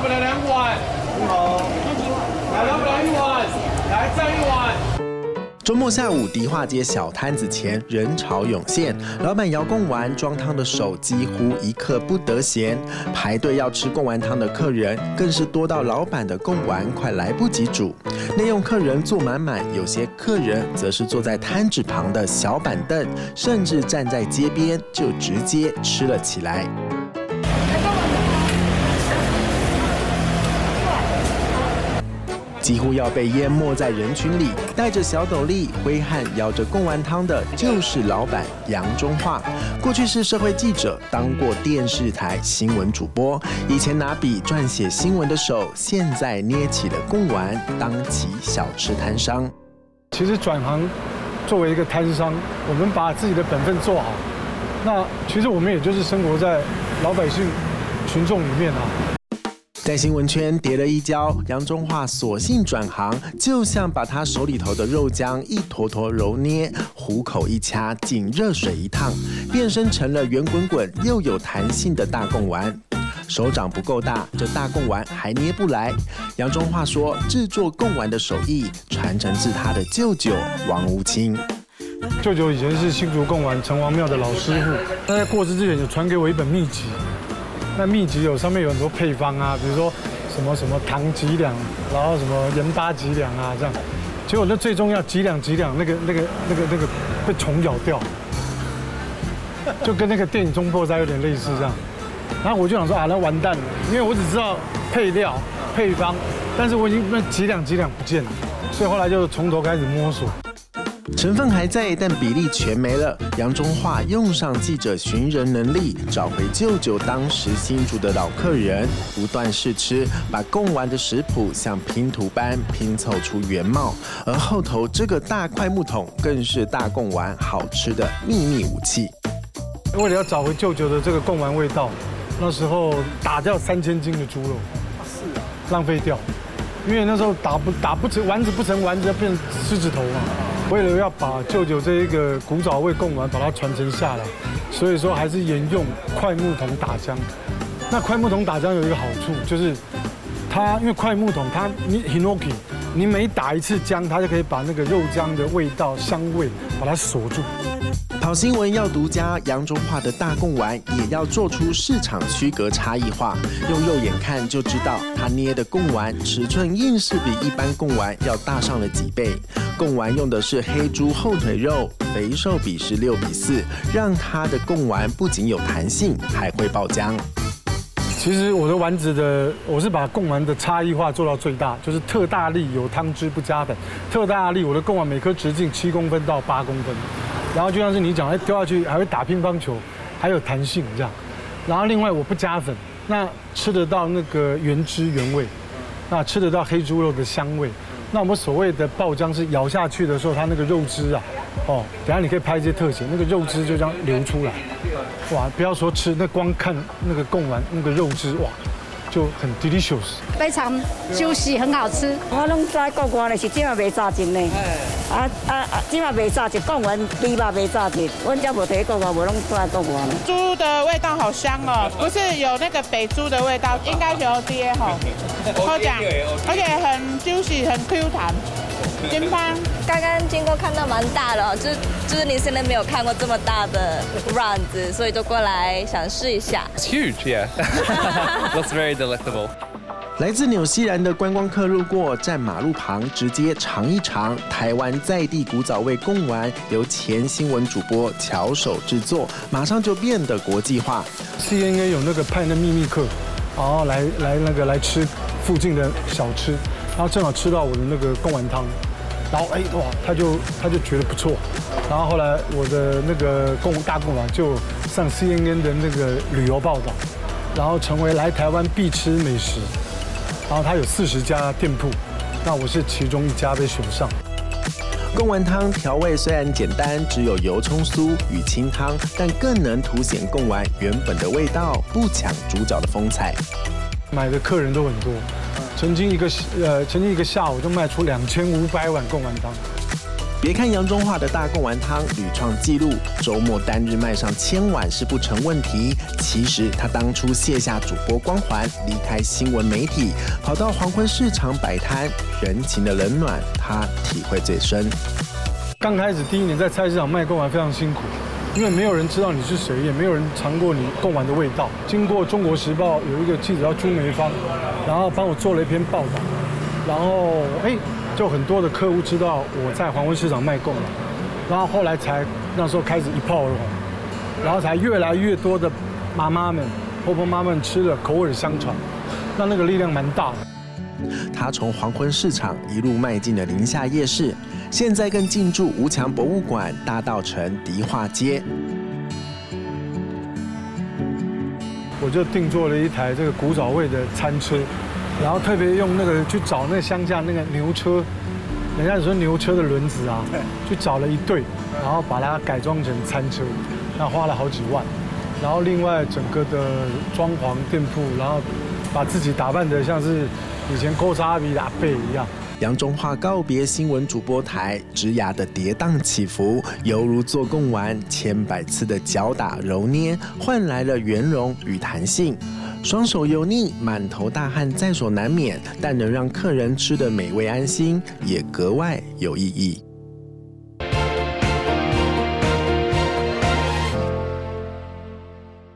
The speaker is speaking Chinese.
本来2碗。好，来老板1碗，来再1碗。 周末下午，迪化街小摊子前人潮涌现，老板摇贡丸装汤的手几乎一刻不得闲。排队要吃贡丸汤的客人更是多到老板的贡丸快来不及煮。内用客人坐满满，有些客人则是坐在摊子旁的小板凳，甚至站在街边就直接吃了起来。几乎要被淹没在人群里，戴着小斗笠、挥汗舀着贡丸汤的，就是老板杨中化。过去是社会记者，当过电视台新闻主播，以前拿笔撰写新闻的手，现在捏起了贡丸，当起小吃摊商。 其实转行作为一个摊商，我们把自己的本分做好，那其实我们也就是生活在老百姓、群众里面啊。 在新闻圈跌了一跤，杨中化索性转行，就像把他手里头的肉浆一坨坨揉捏，虎口一掐，进热水一烫，变身成了圆滚滚又有弹性的大贡丸。手掌不够大，这大贡丸还捏不来。杨中化说，制作贡丸的手艺传承自他的舅舅王无清。 舅舅以前是新竹贡丸城隍庙的老师傅，他在过世之前有传给我一本秘籍。那秘籍上面有很多配方啊，比如说什么什么糖几两，然后什么盐巴几两啊，这样。结果那最重要几两那个被虫咬掉，就跟那个电影《中破塞》有点类似这样。然后我就想说啊，那完蛋了，因为我只知道配料配方，但是我已经那几两不见了，所以后来就从头开始摸索。 成分还在，但比例全没了。杨中化用上记者寻人能力，找回舅舅当时新竹的老客人，不断试吃，把贡丸的食谱像拼图般拼凑出原貌。而后头这个大块木桶，更是大贡丸好吃的秘密武器。 为了要找回舅舅的这个贡丸味道，那时候打掉3000斤的猪肉，是啊，浪费掉，因为那时候打不成丸子不成丸子，要变成狮子头嘛。为了要把舅舅这一个古早味贡丸把它传承下来，所以说还是沿用快木桶打浆。那快木桶打浆有一个好处，就是它因为快木桶你 hinoki， 你每打一次浆，它就可以把那个肉浆的味道香味把它锁住。 跑新闻要独家，杨中化的大贡丸也要做出市场区隔差异化。用肉眼看就知道，他捏的贡丸尺寸硬是比一般贡丸要大上了几倍。贡丸用的是黑猪后腿肉，肥瘦比是6:4，让它的贡丸不仅有弹性，还会爆浆。 其实我的丸子我是把贡丸的差异化做到最大，就是特大力有汤汁不加粉。特大力我的贡丸每颗直径7公分到8公分。然后就像是你讲，丢下去还会打乒乓球，还有弹性这样。然后另外我不加粉，那吃得到那个原汁原味，那吃得到黑猪肉的香味。那我们所谓的爆浆是咬下去的时候，它那个肉汁啊，等下你可以拍一些特写，那个肉汁就这样流出来。哇，不要说吃，那光看那个贡丸那个肉汁，哇，就很 delicious， 非常juicy，很好吃。 我拢知贡丸的是这样袂炸真呢，这样袂炸一贡丸2肉袂炸一，阮家无摕贡丸，无拢做贡丸。 猪的味道好香哦，不是有那个北猪的味道，应该是ODA哈，好讲，而且很 juicy， 很 Q 弹。金芳， 刚刚经过看到蛮大的，就是你现在没有看过这么大的丸子，所以就过来想试一下。 It's huge, yeah. Looks very delectable. 来自纽西兰的观光客路过，站马路旁直接尝一尝台湾在地古早味贡丸，由前新闻主播巧手制作，马上就变得国际化。 CNN 有那个派那秘密客，然后来吃附近的小吃，然后正好吃到我的那个贡丸汤，然后哇，他就觉得不错，然后后来我的那个大贡丸就上 CNN 的那个旅游报道，然后成为来台湾必吃美食。然后它有40家店铺，那我是其中1家被选上。 贡丸汤调味虽然简单，只有油葱酥与清汤，但更能凸显贡丸原本的味道，不抢主角的风采。 买的客人都很多，曾经一个下午就卖出2500碗贡丸汤。 别看杨中华的大贡丸汤屡创纪录，周末单日卖上1000碗是不成问题。其实他当初卸下主播光环，离开新闻媒体，跑到黄昏市场摆摊，人情的冷暖他体会最深。 刚开始第1年在菜市场卖贡丸非常辛苦，因为没有人知道你是谁，也没有人尝过你贡丸的味道。经过《中国时报》有一个记者叫朱梅芳，然后帮我做了一篇报道，然后就很多的客户知道我在黄昏市场卖贡丸，然后后来才那时候开始一炮而红，然后才越来越多的妈妈们、婆婆妈们吃了口耳相传，那个力量蛮大的。 他从黄昏市场一路迈进了宁夏夜市，现在更进驻吴强博物馆、大稻埕迪化街。 我就定做了一台这个古早味的餐车，然后特别用去找那个乡下那个牛车，人家说牛车的轮子啊，去找了一对，然后把它改装成餐车，那花了好几万。然后另外整个的装潢店铺，然后把自己打扮得像是以前勾叉比的阿伯一样。 杨中华告别新闻主播台，职涯的跌宕起伏，犹如做贡丸千百次的搅打揉捏，换来了圆融与弹性。双手油腻，满头大汗在所难免，但能让客人吃得美味安心，也格外有意义。